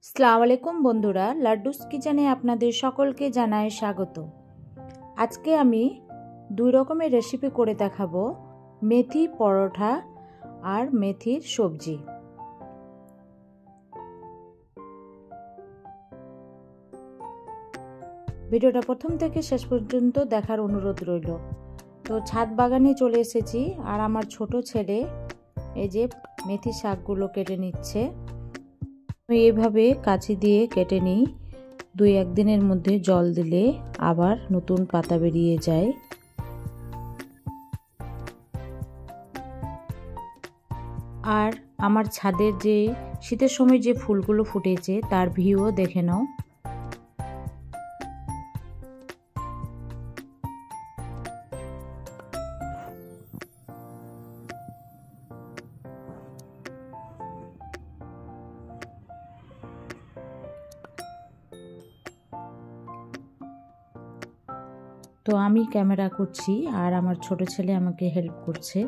আসসালামু আলাইকুম বন্ধুরা, লাড্ডুস কিচেনে আপনাদের সকলকে জানাই স্বাগত। আজকে আমি দুই রকমের রেসিপি করে দেখাবো, মেথি পরোটা আর মেথির সবজি। ভিডিওটা প্রথম থেকে শেষ পর্যন্ত দেখার অনুরোধ রইল। তো ছাদ বাগানে চলে এসেছি আর আমার ছোট ছেলে এই যে মেথি শাকগুলো কেটে নিচ্ছে। আমি এইভাবে কাঁচি দিয়ে কেটে নিই। 2-1 দিনের মধ্যে জল দিলে আবার নতুন পাতা বেরিয়ে যায়। আর আমার ছাদের যে শীতের সময় যে ফুলগুলো ফুটেছে তার ভিউও দেখে নাও। তো আমি ক্যামেরা করছি আর আমার ছোট ছেলে আমাকে হেল্প করছে।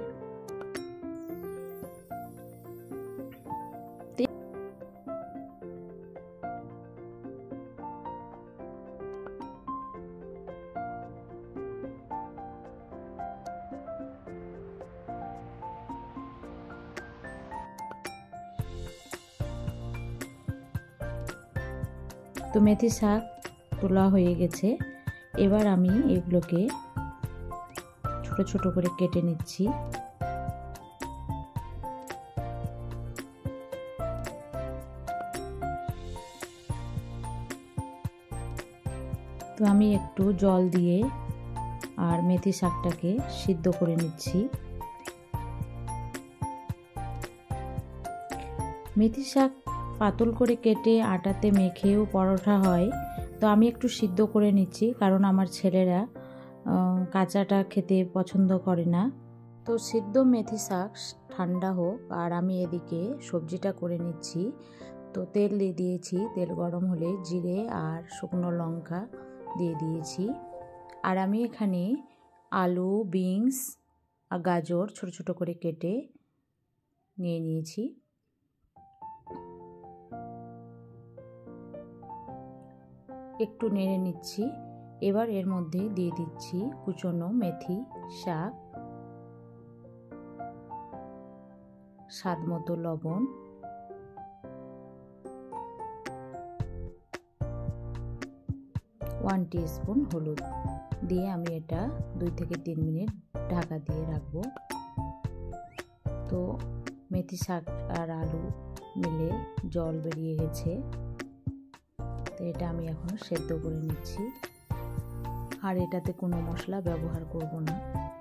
তো মেথি শাক তোলা হয়ে গেছে। এবার আমি এগুলোকে ছোট ছোট করে কেটে নিচ্ছি। তো আমি একটু জল দিয়ে আর মেথি শাকটাকে সিদ্ধ করে নিচ্ছি। মেথি শাক পাতল করে কেটে আটাতে মেখেও পরোটা হয়, তো আমি একটু সিদ্ধ করে নিচ্ছি কারণ আমার ছেলেরা কাঁচাটা খেতে পছন্দ করে না। তো সিদ্ধ মেথি শাক ঠান্ডা হোক আর আমি এদিকে সবজিটা করে নিচ্ছি। তো তেল দিয়ে দিয়েছি, তেল গরম হলে জিরে আর শুকনো লঙ্কা দিয়ে দিয়েছি। আর আমি এখানে আলু, বিনস আর গাজর ছোট ছোট করে কেটে নিয়ে নিয়েছি। একটু নেড়ে নিচ্ছি। এবার এর মধ্যে দিয়ে দিচ্ছি কুচনো মেথি শাক, স্বাদ মতো লবণ, ওয়ান টিস্পুন হলুদ দিয়ে আমি এটা 2 থেকে 3 মিনিট ঢাকা দিয়ে রাখবো। তো মেথি শাক আর আলু মিলে জল বেরিয়ে গেছে, তো এটা আমি এখন সেদ্ধ করে নিচ্ছি। আর এটাতে কোনো মশলা ব্যবহার করব না।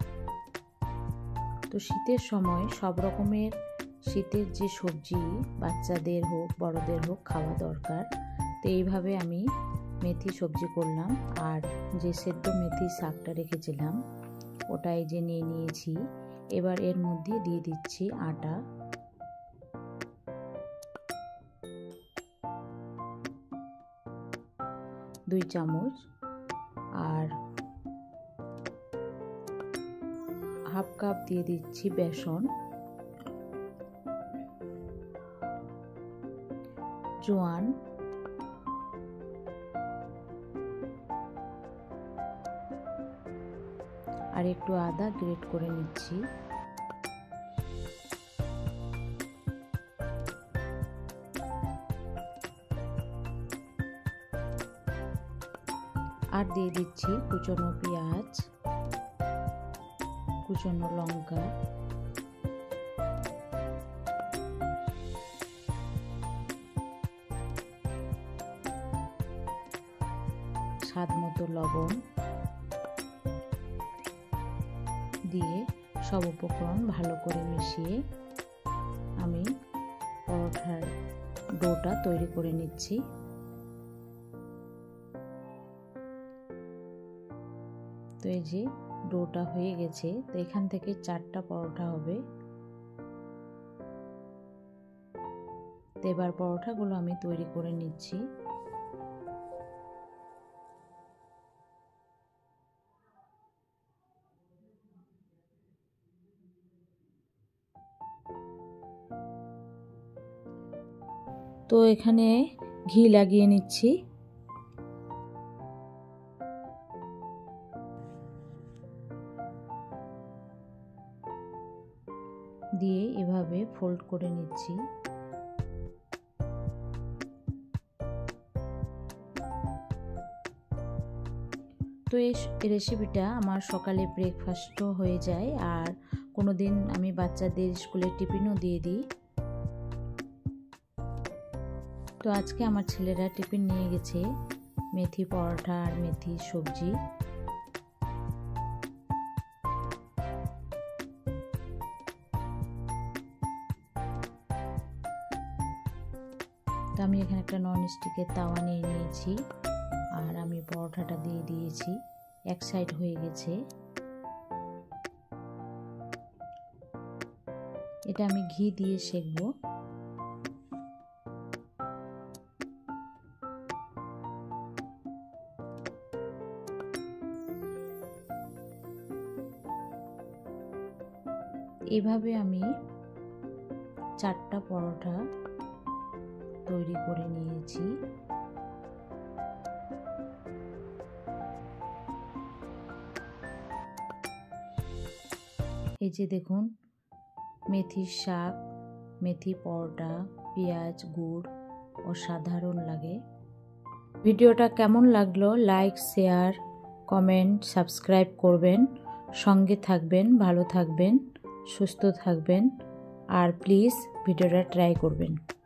তো শীতের সময় সব রকমের শীতের যে সবজি বাচ্চাদের হোক বড়দের হোক খাওয়া দরকার। তো এইভাবে আমি মেথি সবজি করলাম। আর যে সেদ্ধ মেথি শাকটা রেখেছিলাম ওটাই যে নিয়ে নিয়েছি। এবার এর মধ্যে দিয়ে দিচ্ছি আটা, দুই চামচ, আর হাফ কাপ দিয়ে দিচ্ছি বেসন, জোয়ান, আর একটু আদা গ্রেট করে নিচ্ছি। আর দিয়ে দিচ্ছি কুচনো পেঁয়াজ, কুচনো লঙ্কা, স্বাদ মতো লবণ দিয়ে সব উপকরণ ভালো করে মিশিয়ে আমি পরোটার ডোটা তৈরি করে নিচ্ছি। তো এই যে ডোটা হয়ে গেছে। তো এখান থেকে 4টা পরোটা হবে। তো এবার পরোটাগুলো আমি তৈরি করে নিচ্ছি। তো এখানে ঘি লাগিয়ে নিচ্ছি। দিয়ে এভাবে ফোল্ড করে নিচ্ছি। তো এই রেসিপিটা আমার সকালে ব্রেকফাস্টও হয়ে যায়, আর কোনো দিন আমি বাচ্চাদের স্কুলে টিফিনও দিয়ে দিই। তো আজকে আমার ছেলেরা টিফিন নিয়ে গেছে মেথি পরোটা আর মেথি সবজি। তো আমি এখানে একটা নন স্টিকের তাওয়া নিয়ে নিয়েছি, আর আমি পরোটাটা দিয়ে দিয়েছি। এক সাইড হয়ে গেছে। এটা আমি ঘি দিয়ে সেঁকবো। এভাবে আমি 4টা পরোটা তৈরি করে নিয়েছি। এই যে দেখুন, মেথির শাক, মেথি পরোটা, পেঁয়াজ, গুড় অসাধারণ লাগে। ভিডিওটা কেমন লাগলো লাইক, শেয়ার, কমেন্ট, সাবস্ক্রাইব করবেন। সঙ্গে থাকবেন, ভালো থাকবেন, সুস্থ থাকবেন, আর প্লিজ ভিডিওটা ট্রাই করবেন।